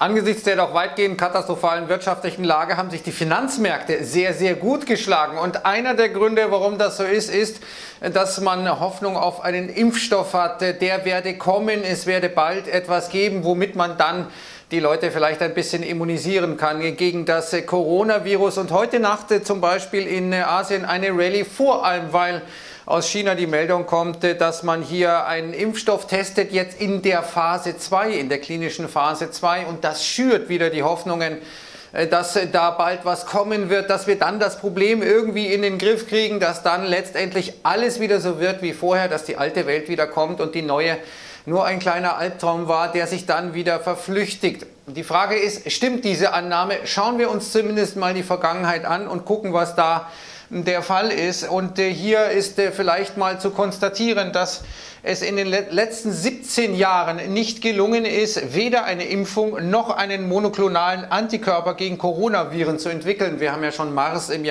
Angesichts der doch weitgehend katastrophalen wirtschaftlichen Lage haben sich die Finanzmärkte sehr, sehr gut geschlagen. Und einer der Gründe, warum das so ist, ist, dass man Hoffnung auf einen Impfstoff hat. Der werde kommen, es werde bald etwas geben, womit man dann die Leute vielleicht ein bisschen immunisieren kann gegen das Coronavirus. Und heute Nacht zum Beispiel in Asien eine Rallye, vor allem weil aus China die Meldung kommt, dass man hier einen Impfstoff testet, jetzt in der Phase 2, in der klinischen Phase 2. Und das schürt wieder die Hoffnungen, dass da bald was kommen wird, dass wir dann das Problem irgendwie in den Griff kriegen, dass dann letztendlich alles wieder so wird wie vorher, dass die alte Welt wieder kommt und die neue nur ein kleiner Albtraum war, der sich dann wieder verflüchtigt. Die Frage ist, stimmt diese Annahme? Schauen wir uns zumindest mal die Vergangenheit an und gucken, was da der Fall ist. Und hier ist vielleicht mal zu konstatieren, dass es in den letzten 17 Jahren nicht gelungen ist, weder eine Impfung noch einen monoklonalen Antikörper gegen Coronaviren zu entwickeln. Wir haben ja schon SARS im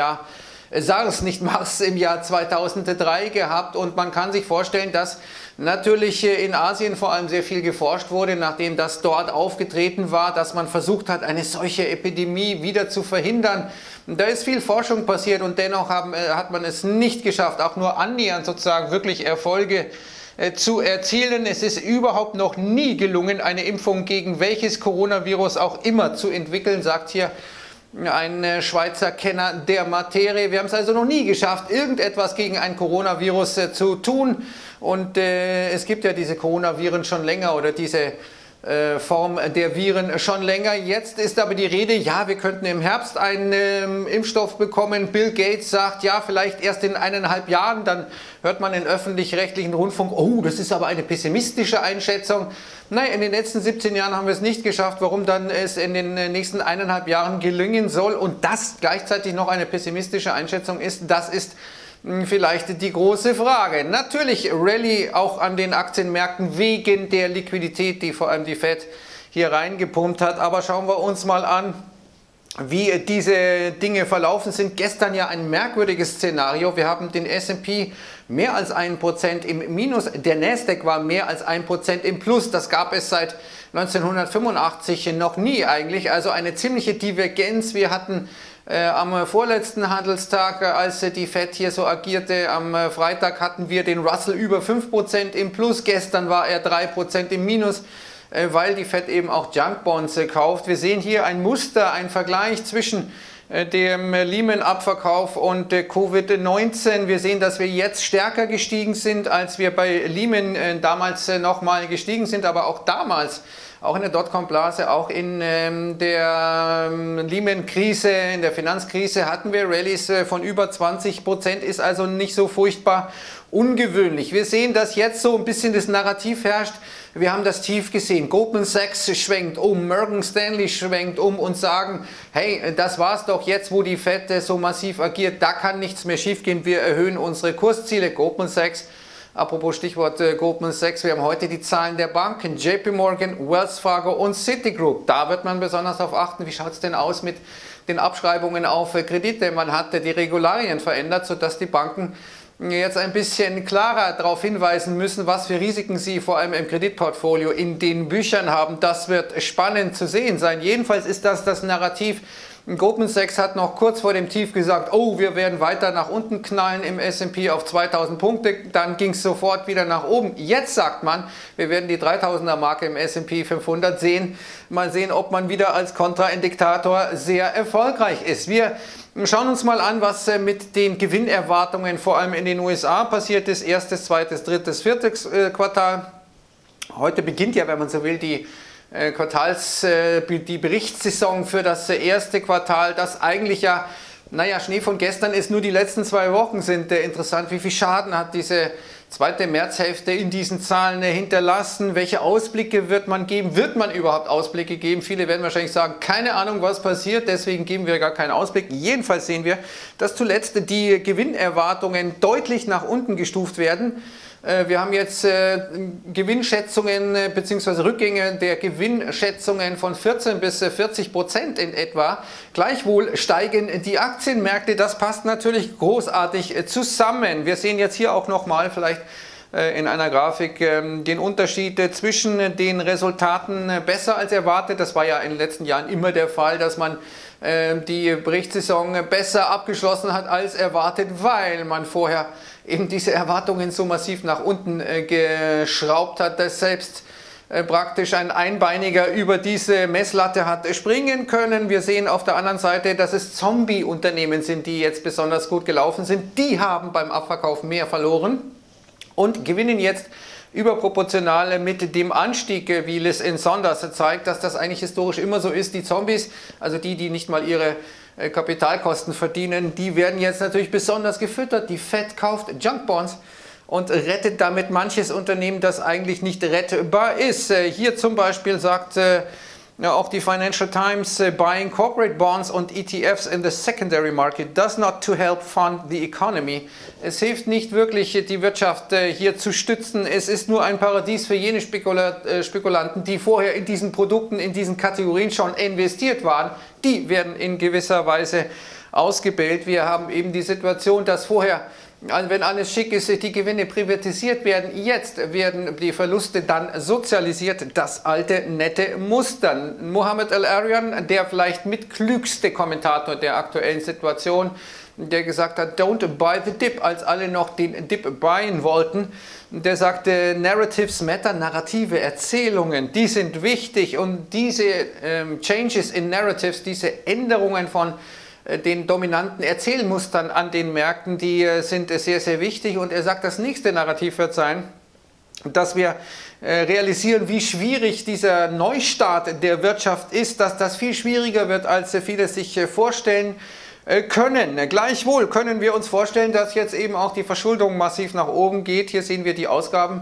Jahr 2003 gehabt, und man kann sich vorstellen, dass natürlich in Asien vor allem sehr viel geforscht wurde, nachdem das dort aufgetreten war, dass man versucht hat, eine solche Epidemie wieder zu verhindern. Da ist viel Forschung passiert, und dennoch hat man es nicht geschafft, auch nur annähernd sozusagen wirklich Erfolge zu erzielen. Es ist überhaupt noch nie gelungen, eine Impfung gegen welches Coronavirus auch immer zu entwickeln, sagt hier ein Schweizer Kenner der Materie. Wir haben es also noch nie geschafft, irgendetwas gegen ein Coronavirus zu tun. Und es gibt ja diese Coronaviren schon länger, oder diese Form der Viren schon länger. Jetzt ist aber die Rede, ja, wir könnten im Herbst einen Impfstoff bekommen. Bill Gates sagt, ja, vielleicht erst in 1,5 Jahren. Dann hört man im öffentlich-rechtlichen Rundfunk, oh, das ist aber eine pessimistische Einschätzung. Nein, in den letzten 17 Jahren haben wir es nicht geschafft. Warum dann es in den nächsten 1,5 Jahren gelingen soll und das gleichzeitig noch eine pessimistische Einschätzung ist, das ist vielleicht die große Frage. Natürlich Rallye auch an den Aktienmärkten wegen der Liquidität, die vor allem die Fed hier reingepumpt hat. Aber schauen wir uns mal an, wie diese Dinge verlaufen sind. Gestern ja ein merkwürdiges Szenario. Wir haben den S&P mehr als 1% im Minus. Der Nasdaq war mehr als 1% im Plus. Das gab es seit 1985 noch nie eigentlich. Also eine ziemliche Divergenz. Wir hatten am vorletzten Handelstag, als die Fed hier so agierte, am Freitag hatten wir den Russell über 5% im Plus. Gestern war er 3% im Minus, weil die Fed eben auch Junkbonds kauft. Wir sehen hier ein Muster, ein Vergleich zwischen dem Lehman-Abverkauf und Covid-19. Wir sehen, dass wir jetzt stärker gestiegen sind, als wir bei Lehman damals nochmal gestiegen sind, aber auch damals, auch in der Dotcom-Blase, auch in der Lehman-Krise, in der Finanzkrise hatten wir Rallyes von über 20%, ist also nicht so furchtbar ungewöhnlich. Wir sehen, dass jetzt so ein bisschen das Narrativ herrscht. Wir haben das Tief gesehen. Goldman Sachs schwenkt um, Morgan Stanley schwenkt um und sagen, hey, das war's doch jetzt, wo die Fed so massiv agiert, da kann nichts mehr schiefgehen, wir erhöhen unsere Kursziele. Goldman Sachs, apropos Stichwort Goldman Sachs, wir haben heute die Zahlen der Banken, JP Morgan, Wells Fargo und Citigroup. Da wird man besonders darauf achten, wie schaut es denn aus mit den Abschreibungen auf Kredite. Man hat die Regularien verändert, sodass die Banken jetzt ein bisschen klarer darauf hinweisen müssen, was für Risiken sie vor allem im Kreditportfolio in den Büchern haben. Das wird spannend zu sehen sein. Jedenfalls ist das Narrativ. Goldman Sachs hat noch kurz vor dem Tief gesagt, oh, wir werden weiter nach unten knallen im S&P auf 2000 Punkte. Dann ging es sofort wieder nach oben. Jetzt sagt man, wir werden die 3000er Marke im S&P 500 sehen. Mal sehen, ob man wieder als Kontraindikator sehr erfolgreich ist. Wir schauen uns mal an, was mit den Gewinnerwartungen vor allem in den USA passiert ist. Erstes, zweites, drittes, viertes Quartal. Heute beginnt ja, wenn man so will, die Berichtssaison für das erste Quartal, das eigentlich ja, naja, Schnee von gestern ist, nur die letzten 2 Wochen sind interessant. Wie viel Schaden hat diese zweite Märzhälfte in diesen Zahlen hinterlassen? Welche Ausblicke wird man geben? Wird man überhaupt Ausblicke geben? Viele werden wahrscheinlich sagen, keine Ahnung, was passiert, deswegen geben wir gar keinen Ausblick. Jedenfalls sehen wir, dass zuletzt die Gewinnerwartungen deutlich nach unten gestuft werden. Wir haben jetzt Gewinnschätzungen bzw. Rückgänge der Gewinnschätzungen von 14 bis 40% in etwa. Gleichwohl steigen die Aktienmärkte. Das passt natürlich großartig zusammen. Wir sehen jetzt hier auch nochmal vielleicht in einer Grafik den Unterschied zwischen den Resultaten besser als erwartet. Das war ja in den letzten Jahren immer der Fall, dass man die Berichtssaison besser abgeschlossen hat als erwartet, weil man vorher eben diese Erwartungen so massiv nach unten geschraubt hat, dass selbst praktisch ein Einbeiniger über diese Messlatte hat springen können. Wir sehen auf der anderen Seite, dass es Zombie-Unternehmen sind, die jetzt besonders gut gelaufen sind. Die haben beim Abverkauf mehr verloren und gewinnen jetzt überproportional mit dem Anstieg, wie Liz in Saunders zeigt, dass das eigentlich historisch immer so ist. Die Zombies, also die nicht mal ihre Kapitalkosten verdienen, die werden jetzt natürlich besonders gefüttert. Die Fed kauft Junkbonds und rettet damit manches Unternehmen, das eigentlich nicht rettbar ist. Hier zum Beispiel sagt auch die Financial Times, buying corporate bonds und ETFs in the secondary market does not to help fund the economy. Es hilft nicht wirklich, die Wirtschaft hier zu stützen. Es ist nur ein Paradies für jene Spekulanten, die vorher in diesen Produkten, in diesen Kategorien schon investiert waren. Die werden in gewisser Weise ausgebellt. Wir haben eben die Situation, dass vorher, also wenn alles schick ist, die Gewinne privatisiert werden. Jetzt werden die Verluste dann sozialisiert. Das alte, nette Muster. Mohammed El-Arian, der vielleicht mitklügste Kommentator der aktuellen Situation, der gesagt hat, don't buy the dip, als alle noch den Dip buyen wollten. Der sagte, Narratives matter, narrative Erzählungen, die sind wichtig. Und diese Changes in Narratives, diese Änderungen von den dominanten Erzählmustern an den Märkten, die sind sehr, sehr wichtig. Und er sagt, das nächste Narrativ wird sein, dass wir realisieren, wie schwierig dieser Neustart der Wirtschaft ist, dass das viel schwieriger wird, als viele sich vorstellen können. Gleichwohl können wir uns vorstellen, dass jetzt eben auch die Verschuldung massiv nach oben geht. Hier sehen wir die Ausgaben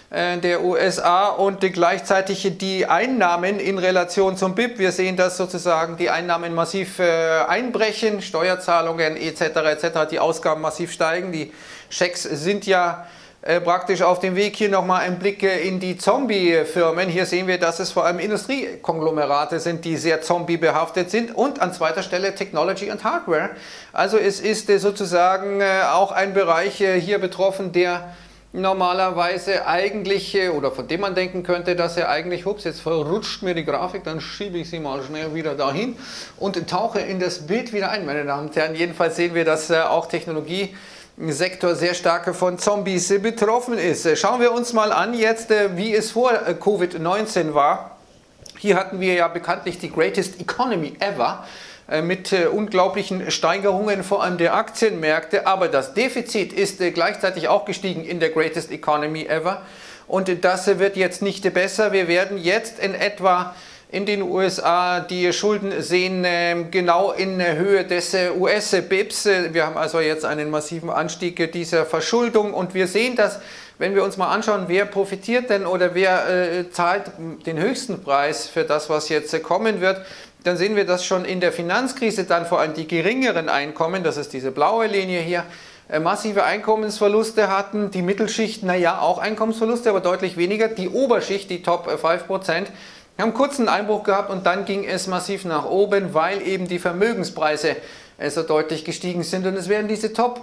der USA und gleichzeitig die Einnahmen in Relation zum BIP. Wir sehen, dass sozusagen die Einnahmen massiv einbrechen, Steuerzahlungen etc. Die Ausgaben massiv steigen. Die Schecks sind ja praktisch auf dem Weg. Hier nochmal ein Blick in die Zombie-Firmen. Hier sehen wir, dass es vor allem Industriekonglomerate sind, die sehr zombie-behaftet sind und an zweiter Stelle Technology und Hardware. Also es ist sozusagen auch ein Bereich hier betroffen, der normalerweise eigentlich, oder von dem man denken könnte, dass er eigentlich, ups, jetzt verrutscht mir die Grafik, dann schiebe ich sie mal schnell wieder dahin und tauche in das Bild wieder ein, meine Damen und Herren. Jedenfalls sehen wir, dass auch Technologiesektor sehr stark von Zombies betroffen ist. Schauen wir uns mal an jetzt, wie es vor Covid-19 war. Hier hatten wir ja bekanntlich die Greatest Economy Ever, mit unglaublichen Steigerungen vor allem der Aktienmärkte, aber das Defizit ist gleichzeitig auch gestiegen in der Greatest Economy Ever und das wird jetzt nicht besser. Wir werden jetzt in etwa in den USA die Schulden sehen, genau in Höhe des US-BIPs. Wir haben also jetzt einen massiven Anstieg dieser Verschuldung und wir sehen, dass, wenn wir uns mal anschauen, wer profitiert denn oder wer zahlt den höchsten Preis für das, was jetzt kommen wird, dann sehen wir, dass schon in der Finanzkrise dann vor allem die geringeren Einkommen, das ist diese blaue Linie hier, massive Einkommensverluste hatten. Die Mittelschicht, naja, auch Einkommensverluste, aber deutlich weniger. Die Oberschicht, die Top 5%, haben kurz einen Einbruch gehabt und dann ging es massiv nach oben, weil eben die Vermögenspreise so deutlich gestiegen sind. Und es werden diese Top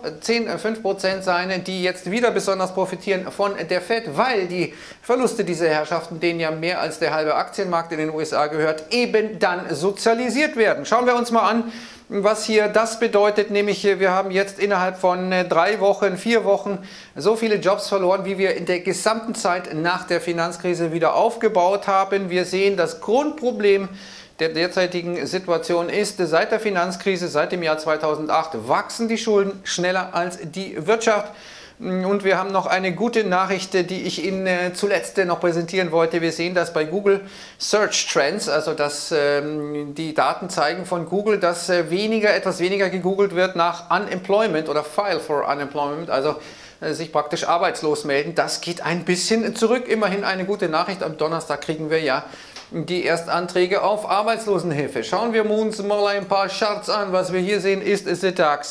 5% sein, die jetzt wieder besonders profitieren von der Fed, weil die Verluste dieser Herrschaften, denen ja mehr als der halbe Aktienmarkt in den USA gehört, eben dann sozialisiert werden. Schauen wir uns mal an, was hier das bedeutet, nämlich wir haben jetzt innerhalb von 3 Wochen, 4 Wochen so viele Jobs verloren, wie wir in der gesamten Zeit nach der Finanzkrise wieder aufgebaut haben. Wir sehen, das Grundproblem der derzeitigen Situation ist, seit der Finanzkrise, seit dem Jahr 2008, wachsen die Schulden schneller als die Wirtschaft. Und wir haben noch eine gute Nachricht, die ich Ihnen zuletzt noch präsentieren wollte. Wir sehen das bei Google Search Trends, also dass die Daten zeigen von Google, dass etwas weniger gegoogelt wird nach Unemployment oder File for Unemployment, also sich praktisch arbeitslos melden. Das geht ein bisschen zurück. Immerhin eine gute Nachricht. Am Donnerstag kriegen wir ja die Erstanträge auf Arbeitslosenhilfe. Schauen wir uns mal ein paar Charts an. Was wir hier sehen, ist der DAX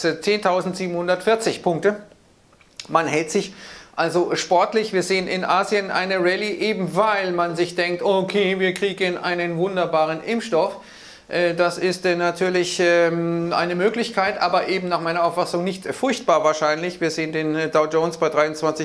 10.740 Punkte. Man hält sich also sportlich. Wir sehen in Asien eine Rallye, eben weil man sich denkt, okay, wir kriegen einen wunderbaren Impfstoff. Das ist natürlich eine Möglichkeit, aber eben nach meiner Auffassung nicht furchtbar wahrscheinlich. Wir sehen den Dow Jones bei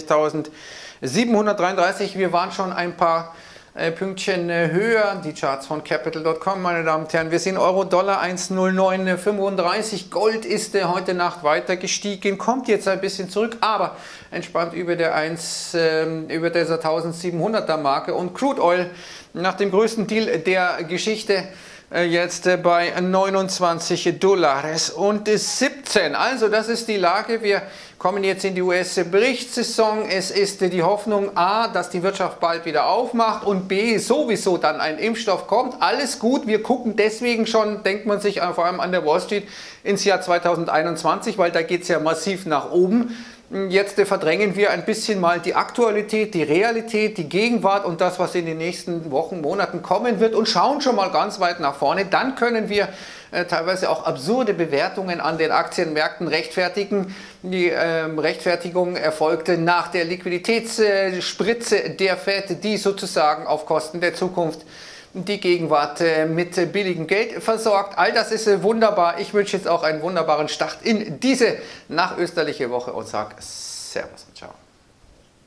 23.733. Wir waren schon ein paar Pünktchen höher. Die Charts von Capital.com, meine Damen und Herren. Wir sehen Euro-Dollar 1,0935. Gold ist heute Nacht weiter gestiegen, kommt jetzt ein bisschen zurück, aber entspannt über der 1700er Marke. Und Crude Oil nach dem größten Deal der Geschichte jetzt bei 29 Dollars und 17. Also das ist die Lage. Wir kommen jetzt in die US-Berichtssaison. Es ist die Hoffnung A, dass die Wirtschaft bald wieder aufmacht und B, sowieso dann ein Impfstoff kommt. Alles gut. Wir gucken deswegen schon, denkt man sich vor allem an der Wall Street, ins Jahr 2021, weil da geht es ja massiv nach oben. Jetzt verdrängen wir ein bisschen mal die Aktualität, die Realität, die Gegenwart und das, was in den nächsten Wochen, Monaten kommen wird und schauen schon mal ganz weit nach vorne. Dann können wir teilweise auch absurde Bewertungen an den Aktienmärkten rechtfertigen. Die Rechtfertigung erfolgte nach der Liquiditätsspritze der Fed, die sozusagen auf Kosten der Zukunft die Gegenwart mit billigem Geld versorgt. All das ist wunderbar. Ich wünsche jetzt auch einen wunderbaren Start in diese nachösterliche Woche und sage Servus und Ciao.